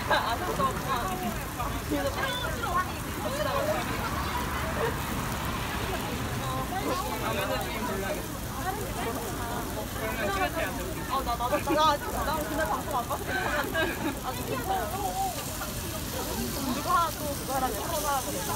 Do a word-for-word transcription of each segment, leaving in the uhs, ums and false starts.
어, 나, 나도, 나 아직, 나 그날 방송 안 봤을 때 아직 괜찮아. 누가 또 그거 하라고 해, 서로 하라고 해.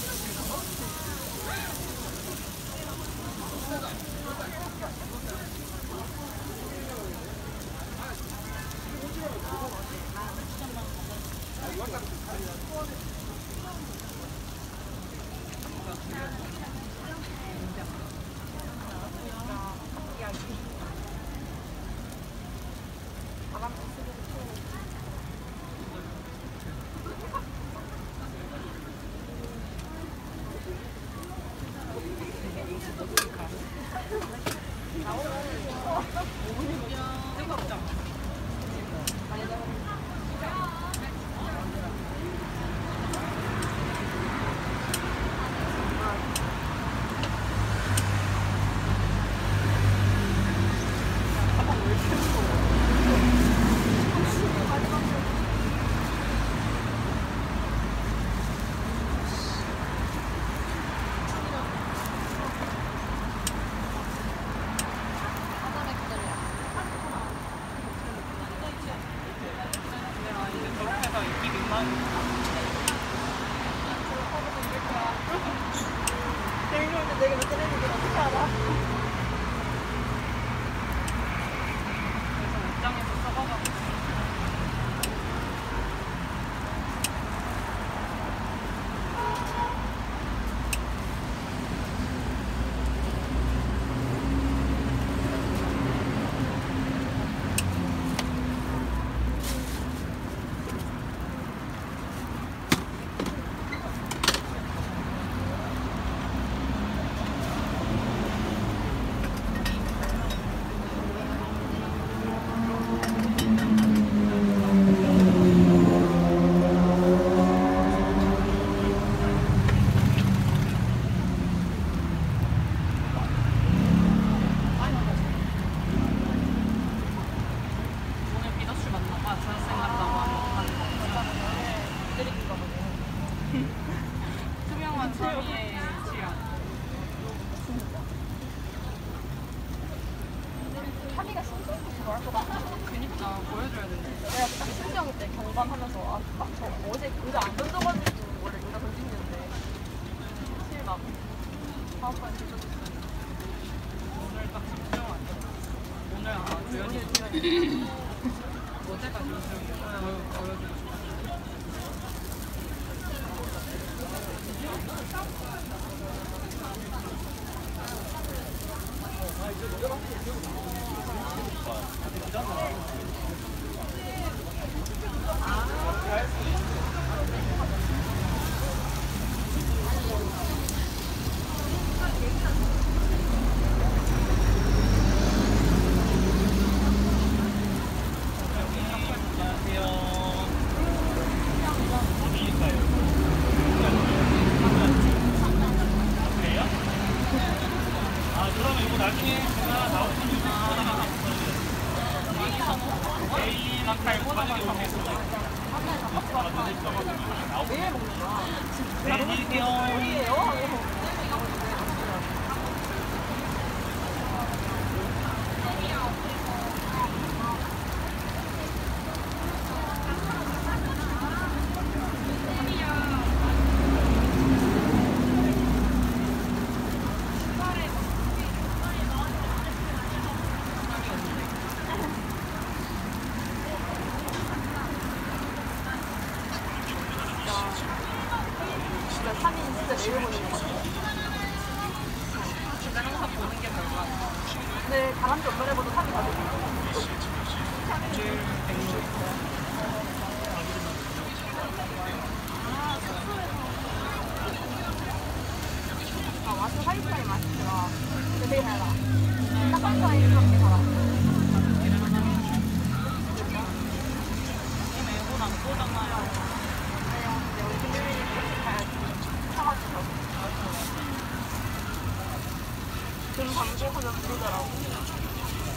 내가 몇 번 했는데 어떻게 알아? 그래서 옷장에서 써봐가지고 투명한 참이의 취향. 참이가 신기해서 좋아할 것 같아. 그니까 보여줘야 되는데. 내가 딱 신경 때 경감하면서 아, 막 저 어제 의자 안 던져가지고 원래 의자 던지는데 사실 막 다음번에 뒤져줬어요. 오늘 딱 집중 안 돼. 오늘 아마 주연이 어제가 집중이에요. 보여주고 싶어. 매일 먹는 거야. 진짜 너무 좋아요. 삼 인 진짜 매일 보는 것 같아요. 진짜 항상 보는 게 별거 아니야. 근데 다람쥐 엄마를 보도 삼 인 가족 있어. 제일 백로 있어요. 아, 와스 화이트와인 맛있더라. 근데 되게 달라. 딱 화이트와인 그렇게 달아. 이 매운 안 쏘잖아요. 아니요, 근데 우리 김유민이 그렇게 가야지. 등 광고하면 부르더라고.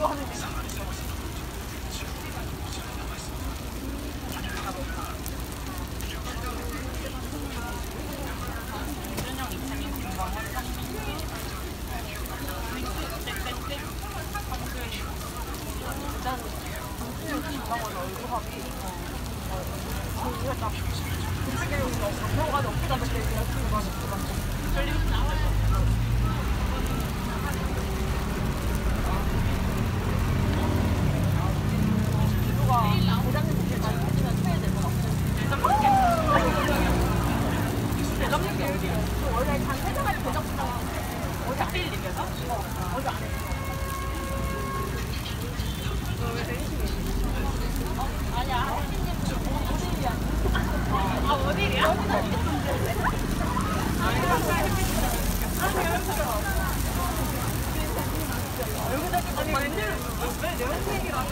이거 하는 게 있어. 이준영, 이채민, 김광원, 성민기, 일단 이준영, 김광원 얼굴하기 이거 딱 되게 너무 없다 그때 열심히 가지고 별림 나와요. 누가 대장님께 많이 해주면 해야 될 것 같아. 대장님께 어디야? 원래 한 세 가지 대장님 어제 필립에서? 어, 어제 안 했어. 너왜 내리시게 했어? 어? 아니야. 모델이야. 아, 모델이야? 여기다 있겠는데. 여기다 아니 웬일을 왜 연예인이랑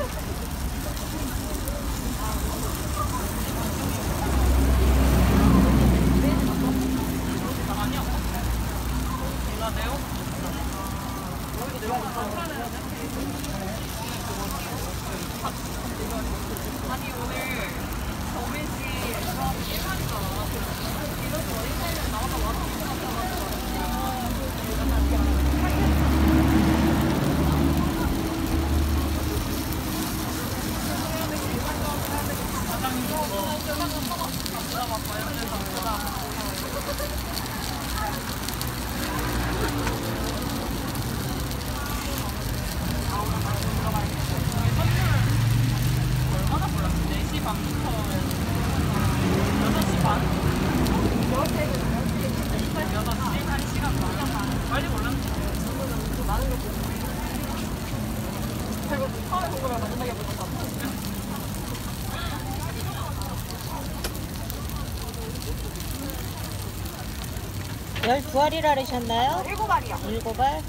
아니야. 내가 내용 여기도 내용 아니 오늘 정민씨 그럼 일반이잖아. 이런 거 인생을 나와서 와서 열두 알이라 그러셨나요? 일곱 알이요. 일곱 알?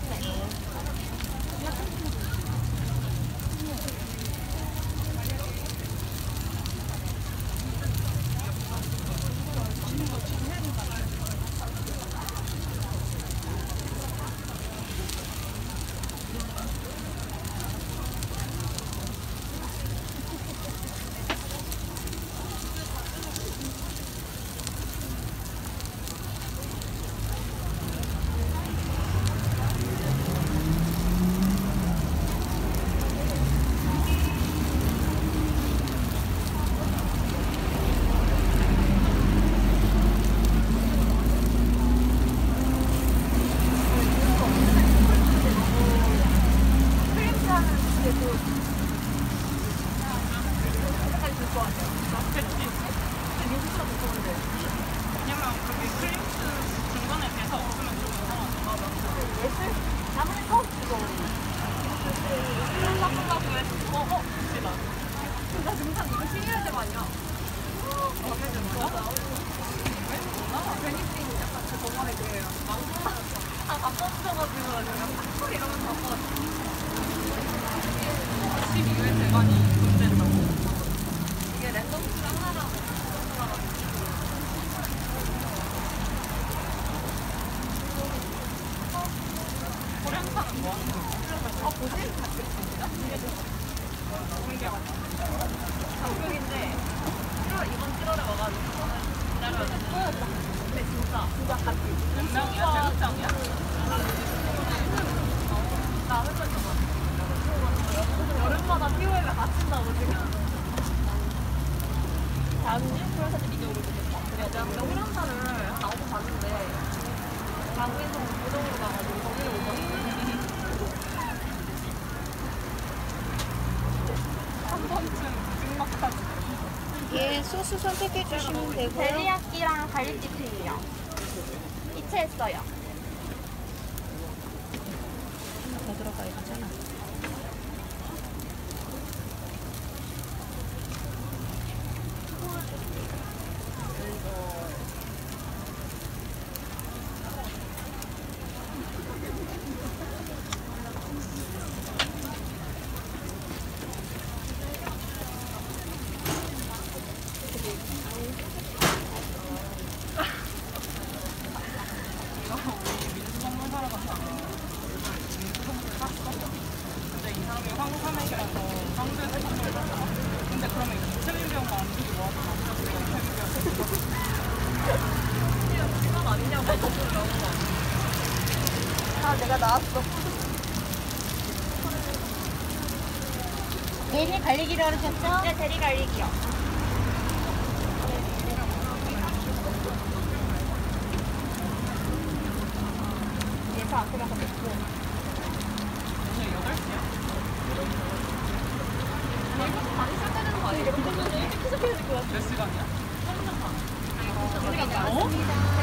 예, 소스 선택해 주시면 되고요. 데리야끼랑 갈릭치킨이요. 이체했어요. 더 들어가야 되잖아. 이거 쌍산액이라서 쌍두에서 쌍두를 샀어. 근데 그러면 이천일병만 안 주고 뭐하고 나서 내가 이천일병 그냥 시간 아니냐고 너무 나오는 거 아니야? 아 내가 나왔어. 대리 갈리기로 하셨죠? 네 대리 갈리기요. 얘서 앞에 가서 먹고. 오늘 여덟 시야? 일곱 시 반에 시작되는 거 아니에요? 그러면 일찍 시작해야 될 것 같아. 몇 시간이야? 삼 시간 반. 어?